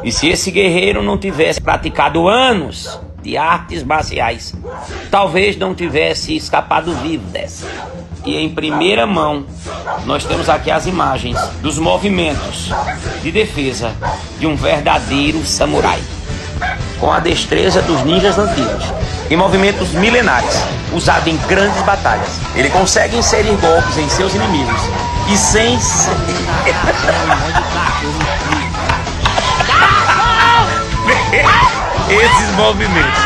E se esse guerreiro não tivesse praticado anos de artes marciais, talvez não tivesse escapado vivo dessa. E em primeira mão, nós temos aqui as imagens dos movimentos de defesa de um verdadeiro samurai, com a destreza dos ninjas antigos, em movimentos milenares, usados em grandes batalhas. Ele consegue inserir golpes em seus inimigos e sem esses movimentos.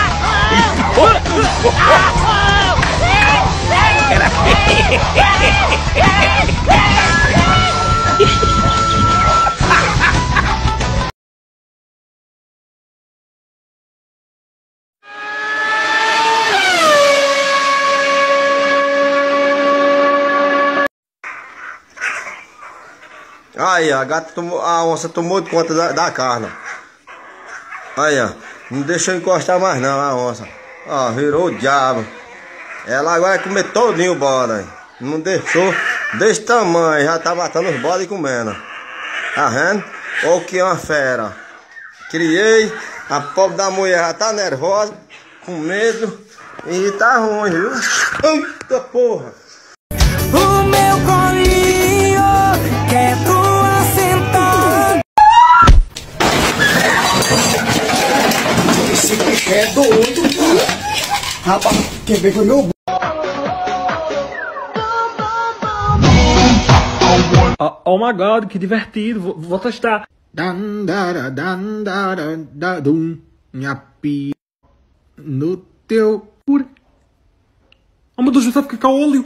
Aí, a onça tomou de conta da carne. Aí, ó. Não deixou encostar mais não a onça. Ó, virou o diabo. Ela agora vai comer todinho o bode. Não deixou desse tamanho. Já tá matando os bodes e comendo. Tá vendo? Olha que é uma fera. Criei. A pobre da mulher já tá nervosa. Com medo. E tá ruim, viu? Eita porra. O meu colinho quer tu assentar. Esse bicho é doido. Rapaz, quem veio foi meu. Oh my god, que divertido, vou testar. Nhapi no teu. Oh meu Deus, já sabe que é óleo.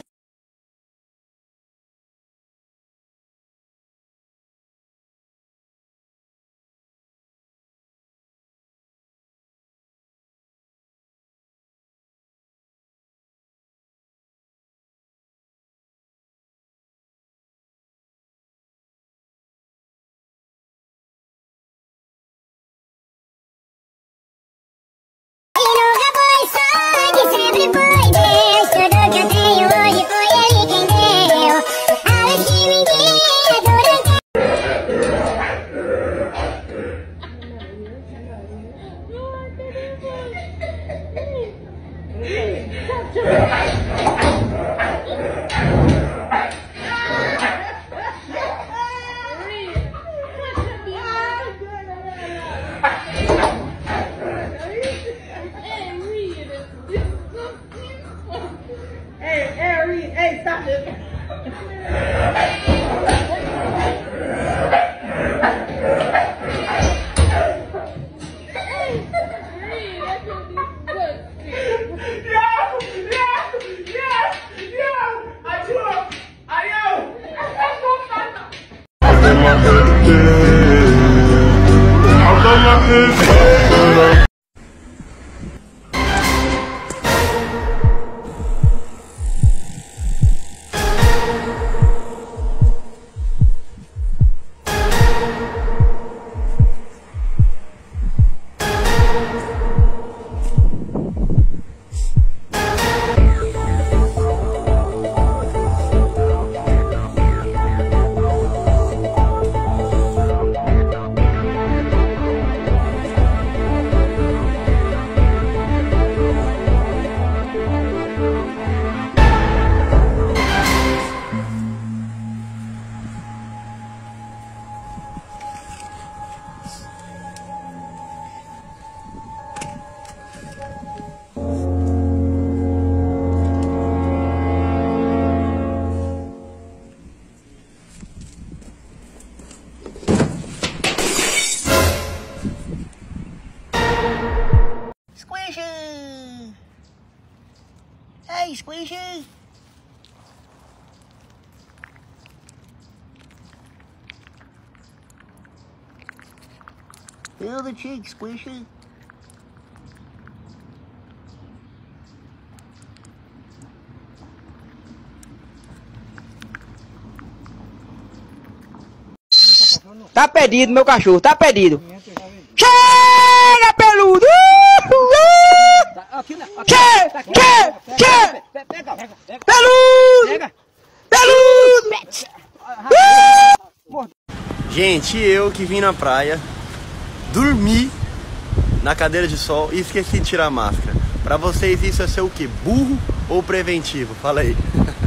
Hey, stop this. Squishy! Hey, Squishy! Feel the cheek, Squishy. Tá pedido, meu cachorro, tá pedido. Chega, peludo! Chega! Peludo! Peludo! Gente, eu que vim na praia dormi na cadeira de sol e esqueci de tirar a máscara. Pra vocês isso é ser o quê? Burro ou preventivo? Fala aí.